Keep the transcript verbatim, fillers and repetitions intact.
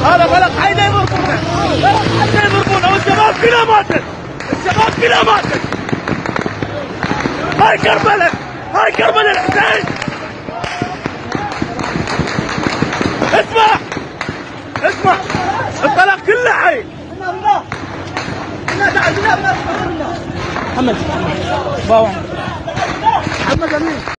هذا بلد حي لا يضربونه، بلد حي لا يضربونه، والشباب كلها ماتت، الشباب كلها ماتت. هاي كربلاء، هاي كربلاء الحسين. اسمع اسمع، الطلق كله حي. محمد محمد محمد امين.